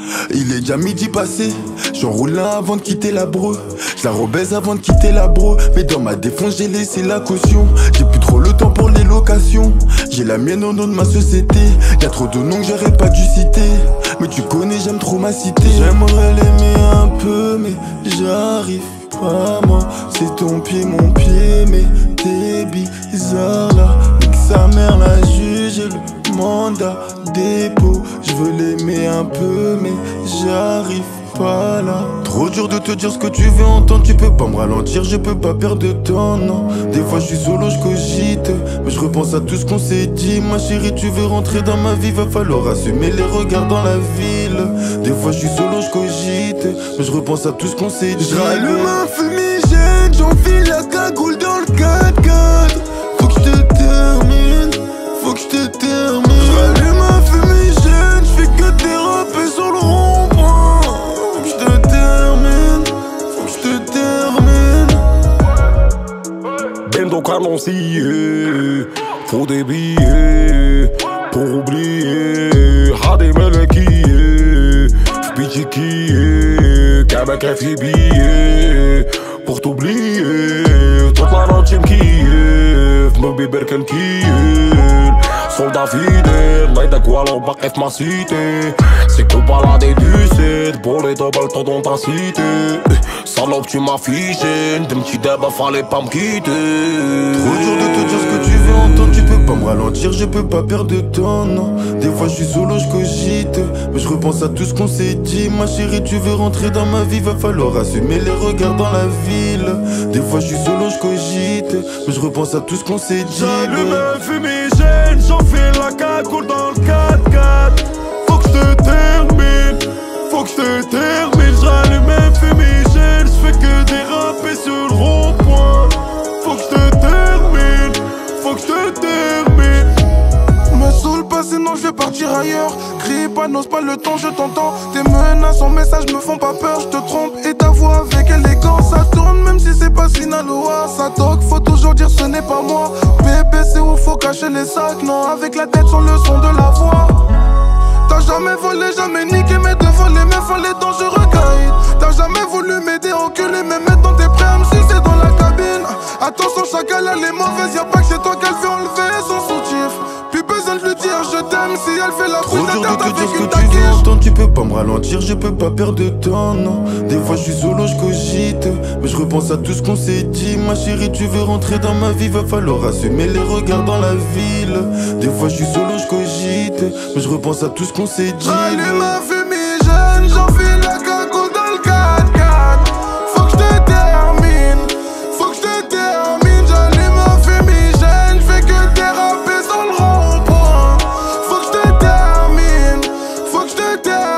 Il est déjà midi passé, j'enroule là avant de quitter la bro. Je la rebaise avant de quitter la bro. Mais dans ma défense j'ai laissé la caution. J'ai plus trop le temps pour les locations. J'ai la mienne au nom de ma société. Y'a trop de noms que j'aurais pas dû citer. Mais tu connais, j'aime trop ma cité. J'aimerais l'aimer un peu mais j'arrive pas moi. C'est ton pied mon pied mais t'es bizarre là. Nique sa mère la juge et le mandat dépôt. Je veux l'aimer un peu mais j'arrive pas là. Trop dur de te dire ce que tu veux entendre. Tu peux pas me ralentir, je peux pas perdre de temps, non. Des fois je suis solo, je cogite, mais je repense à tout ce qu'on s'est dit. Ma chérie, tu veux rentrer dans ma vie, va falloir assumer les regards dans la ville. Des fois je suis solo, je cogite, mais je repense à tout ce qu'on s'est dit. J'allume un fumigène, j'enfile la cagoule dans le 4x4. Faut que je te termine, faut que je te termine. J'allume un fumigène, j'fais que déraper sur le rond-point. Faut que je te termine, faut que je te termine. Bendo canoncier, faut des billets pour oublier. Hadi Melekiye, Fbidjikiye, Québec FIBIye pour t'oublier. Toute la noche m'kiyef, me Berken Kiel. Soldat fidèle, naïda Gualo, Bakef ma cité. C'est que balader du set, pour les double temps dans ta cité. Salope tu m'as fiché, de petits débats fallait pas me quitter. Trop dur de te dire ce que tu veux entendre. Tu peux pas me ralentir, je peux pas perdre de temps, non. Des fois je suis solo, je cogite, mais je repense à tout ce qu'on s'est dit. Ma chérie, tu veux rentrer dans ma vie, va falloir assumer les regards dans la ville. Des fois je suis solo, je cogite, mais je repense à tout ce qu'on s'est dit. J'allume un fumigène, j'enfile la cagoule dans le 4x4. Faut que je te termine, faut que je te termine. J'allume un fumigène, j'fais que déraper sur le rond-point. Faut que je te termine, faut que je te termine. Me saoule pas sinon je vais partir ailleurs. Crie pas, n'ose pas le temps, je t'entends. Tes menaces en message me font pas peur, je te trompe. Et ta voix avec élégance, ça tourne même si c'est pas Sinaloa. Ça toque, faut toujours dire ce n'est pas moi. Bébé c'est où faut cacher les sacs. Non, avec la tête sur le son de la voix. T'as jamais volé, jamais niqué, mais de voler, mais fallait dangereux caïd. T'as jamais voulu m'aider, enculé, mais maintenant t'es prêt à me sucer dans la cabine. Attention, chacal, elle est mauvaise, y'a pas que c'est toi qu'elle veut enlever son soutif. Plus besoin de lui dire je t'aime si elle fait la Trop pute dur à terre, de te t'as dire ce vécu que ta tu veux quiche. entendre. Tu peux pas me ralentir, je peux pas perdre de temps, non. Des fois je suis solo, je cogite, mais je repense à tout ce qu'on s'est dit. Ma chérie, tu veux rentrer dans ma vie, va falloir assumer les regards dans la ville. Des fois je suis solo, je cogite, mais je repense à tout ce qu'on s'est dit. J'allume un fumigène, j'enfile la cagoule dans le 4x4. Faut que je te termine, faut que je te termine. J'allume un fumigène, j'fais que déraper sur le rond-point. Faut que je te termine, faut que je te termine.